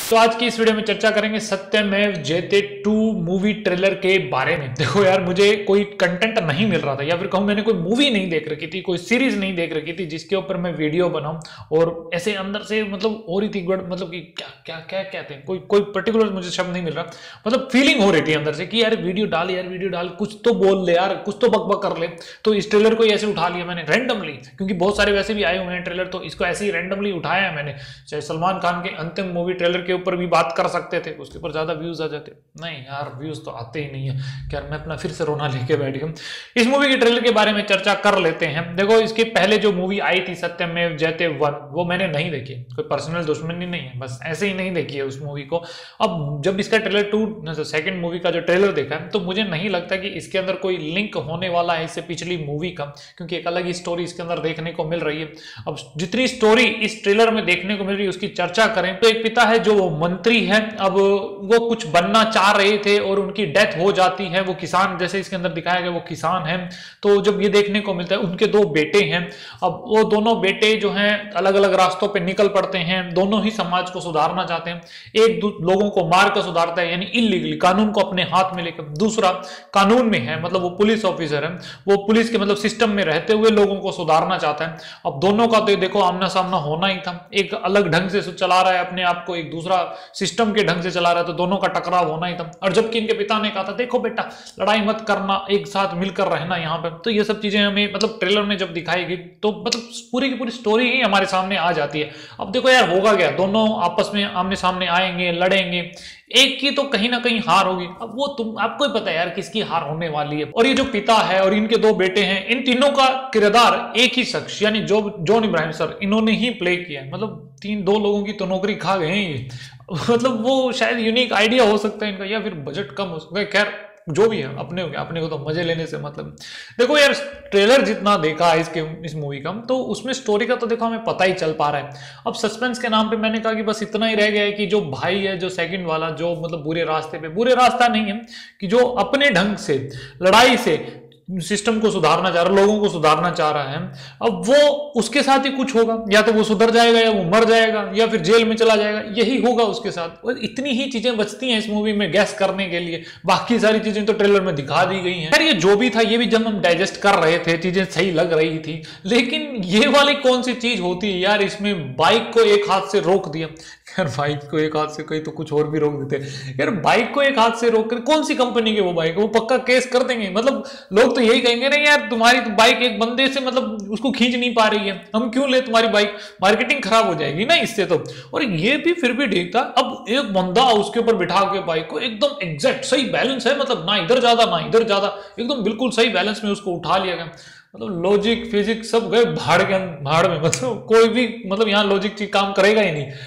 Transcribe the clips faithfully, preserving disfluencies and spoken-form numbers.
तो आज की इस वीडियो में चर्चा करेंगे सत्यमेव जयते टू मूवी ट्रेलर के बारे में। देखो यार, मुझे कोई कंटेंट नहीं मिल रहा था, या फिर कहूं मैंने कोई मूवी नहीं देख रखी थी, कोई सीरीज नहीं देख रखी थी जिसके ऊपर मैं वीडियो बनाऊं, और ऐसे अंदर से मतलब हो रही थी गड़ मतलब कि क्या क्या क्या कहते हैं, कोई कोई पर्टिकुलर मुझे शब्द नहीं मिल रहा, मतलब फीलिंग हो रही थी अंदर से कि यार वीडियो डाल, यार वीडियो डाल, कुछ तो बोल ले यार, कुछ तो बकबक कर ले। तो इस ट्रेलर को ऐसे उठा लिया मैंने रैंडमली, क्योंकि बहुत सारे वैसे भी आए हुए हैं ट्रेलर, तो इसको ऐसे ही रैंडमली उठाया है मैंने। चाहे सलमान खान के अंतिम मूवी ट्रेलर के ऊपर भी बात कर सकते थे, उसके ऊपर ज्यादा व्यूज आ जाते, नहीं यार व्यूज तो आते ही नहीं है। यार मैं अपना फिर से रोना लेके बैठ गया। इस मूवी के ट्रेलर के बारे में चर्चा कर लेते हैं। देखो, इसके पहले जो मूवी आई थी सत्यमेव जयते वन, वो मैंने नहीं देखी, कोई पर्सनल दुश्मनी नहीं है, बस ऐसे ही नहीं देखी है उस मूवी को। अब जब इसका ट्रेलर टू सेकंड मूवी का जो ट्रेलर देखा है, तो मुझे नहीं लगता कि इसके अंदर कोई लिंक होने वाला है इससे पिछली मूवी का, क्योंकि एक अलग ही स्टोरी इसके अंदर देखने को मिल रही है। अब जितनी स्टोरी इस ट्रेलर में देखने को मिल रही है उसकी चर्चा करें तो एक पिता है जो वो मंत्री है, अब वो कुछ बनना चाह रहे थे और उनकी डेथ हो जाती है। वो किसान, जैसे इसके अंदर दिखाया गया, वो किसान है। तो जब ये देखने को मिलता है, उनके दो बेटे हैं, अब वो दोनों बेटे जो हैं अलग अलग रास्तों पे निकल पड़ते हैं, दोनों ही समाज को सुधारना चाहते हैं। एक लोगों को मार कर सुधारता है, यानी इलीगली कानून को अपने हाथ में लेकर, दूसरा कानून में है, मतलब वो पुलिस ऑफिसर है, वो पुलिस के मतलब सिस्टम में रहते हुए लोगों को सुधारना चाहता है। अब दोनों का तो देखो आमना सामना होना ही था, एक अलग ढंग से चला रहा है अपने आप को, एक दूसरा सिस्टम के ढंग से चला रहा है, तो दोनों का टकराव होना ही था। और जबकि इनके पिता ने कहा था देखो बेटा, लड़ाई मत करना, एक साथ मिलकर रहना यहाँ पे। तो ये सब चीजें हमें मतलब ट्रेलर में जब दिखाई गई तो मतलब पूरी की पूरी स्टोरी ही हमारे सामने आ जाती है। अब देखो यार, होगा क्या, दोनों आपस में आमने सामने आएंगे, लड़ेंगे, एक की तो कहीं ना कहीं हार होगी। अब वो तुम आपको ही पता है यार किसकी हार होने वाली है। और ये जो पिता है और इनके दो बेटे हैं, इन तीनों का किरदार एक ही शख्स यानी जो जॉन इब्राहिम सर, इन्होंने ही प्ले किया है। मतलब तीन दो लोगों की तो नौकरी खा गए हैं ये। मतलब वो शायद यूनिक आइडिया हो सकता है इनका, या फिर बजट कम हो सकता है, खैर जो भी है अपने हो गया, अपने को तो मजे लेने से मतलब। देखो यार, ट्रेलर जितना देखा है इसके इस मूवी का, तो उसमें स्टोरी का तो देखो हमें पता ही चल पा रहा है। अब सस्पेंस के नाम पे मैंने कहा कि बस इतना ही रह गया है कि जो भाई है, जो सेकंड वाला, जो मतलब बुरे रास्ते पे, बुरे रास्ता नहीं है कि जो अपने ढंग से लड़ाई से सिस्टम को सुधारना चाह रहा है, लोगों को सुधारना चाह रहा है। अब वो उसके साथ ही कुछ होगा, या तो वो सुधर जाएगा, या वो मर जाएगा, या फिर जेल में चला जाएगा, यही होगा उसके साथ। और इतनी ही चीजें बचती हैं इस मूवी में गैस करने के लिए, बाकी सारी चीजें तो ट्रेलर में दिखा दी गई हैं। यार ये जो भी था, ये भी जब हम डाइजेस्ट कर रहे थे, चीजें सही लग रही थी, लेकिन ये वाली कौन सी चीज होती है यार, इसमें बाइक को एक हाथ से रोक दिया। यार बाइक को एक हाथ से कहीं तो कुछ और भी रोक देते यार, बाइक को एक हाथ से रोक कर, कौन सी कंपनी के वो बाइक, वो पक्का केस कर देंगे। मतलब लोग तो यही कहेंगे ना यार, तुम्हारी तो बाइक एक बंदे से मतलब उसको खींच नहीं पा रही है, हम क्यों ले तुम्हारी बाइक, मार्केटिंग खराब हो जाएगी ना इससे तो। और ये भी फिर भी ठीक था। अब एक बंदा उसके ऊपर बिठा के बाइक को एकदम एग्जैक्ट सही बैलेंस है, मतलब ना इधर ज्यादा ना इधर ज्यादा, एकदम बिल्कुल सही बैलेंस में उसको उठा लिया गया। मतलब लॉजिक फिजिक्स सब गए भाड़ के भाड़ में, मतलब कोई भी मतलब यहाँ लॉजिक चीज काम करेगा ही नहीं।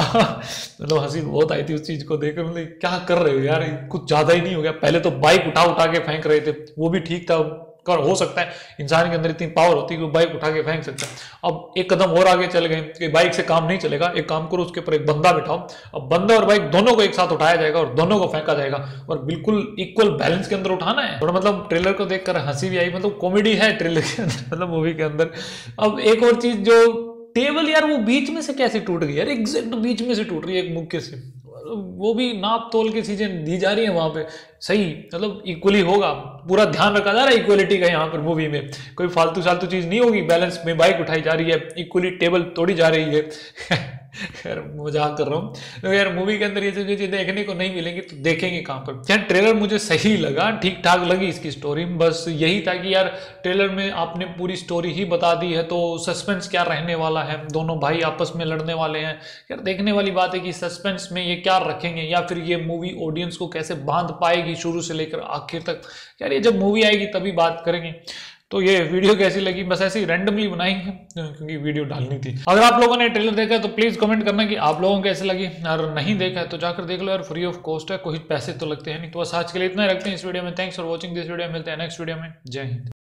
मतलब हंसी बहुत आई थी उस चीज को देखकर, मतलब क्या कर रहे हो यार, कुछ ज्यादा ही नहीं हो गया। पहले तो बाइक उठा उठा के फेंक रहे थे, वो भी ठीक था, कर हो सकता है इंसान के अंदर इतनी पावर होती है कि वो बाइक उठा के फेंक सकता है। अब एक कदम और आगे चल गए कि बाइक से काम नहीं चलेगा, एक काम करो, उसके ऊपर एक बंदा बिठाओ, अब बंदा और बाइक दोनों को एक साथ उठाया जाएगा और दोनों को फेंका जाएगा, और बिल्कुल इक्वल बैलेंस के अंदर उठाना है। थोड़ा मतलब ट्रेलर को देखकर हंसी भी आई, मतलब कॉमेडी है ट्रेलर के अंदर, मतलब मूवी के अंदर। अब एक और चीज, जो टेबल यार वो बीच में से कैसे टूट गई यार, एग्जैक्ट बीच में से टूट रही है एक मुक्के से, वो भी नाप तोल की चीजें दी जा रही है वहां पे, सही मतलब इक्वली होगा, पूरा ध्यान रखा जा रहा है इक्वलिटी का यहाँ पर मूवी में, कोई फालतू फालतू चीज नहीं होगी, बैलेंस में बाइक उठाई जा रही है, इक्वली टेबल तोड़ी जा रही है। यार मजाक कर रहा हूँ, तो यार मूवी के अंदर ये सब चीजें देखने को नहीं मिलेंगी तो देखेंगे कहाँ पर। यार ट्रेलर मुझे सही लगा, ठीक ठाक लगी इसकी स्टोरी, बस यही था कि यार ट्रेलर में आपने पूरी स्टोरी ही बता दी है, तो सस्पेंस क्या रहने वाला है, दोनों भाई आपस में लड़ने वाले हैं। यार देखने वाली बात है कि सस्पेंस में ये क्या रखेंगे, या फिर ये मूवी ऑडियंस को कैसे बांध पाएगी शुरू से लेकर आखिर तक। यार ये जब मूवी आएगी तभी बात करेंगे। तो ये वीडियो कैसी लगी, बस ऐसे ही रैंडमली बनाई है क्योंकि वीडियो डालनी थी। अगर आप लोगों ने ट्रेलर देखा है तो प्लीज कमेंट करना कि आप लोगों को कैसे लगी, और नहीं देखा है तो जाकर देख लो यार, फ्री ऑफ कॉस्ट है, कोई पैसे तो लगते हैं नहीं। तो बस आज के लिए इतना ही रखते हैं इस वीडियो में। Thanks for watching this video, मिलते हैं नेक्स्ट वीडियो में। जय हिंद।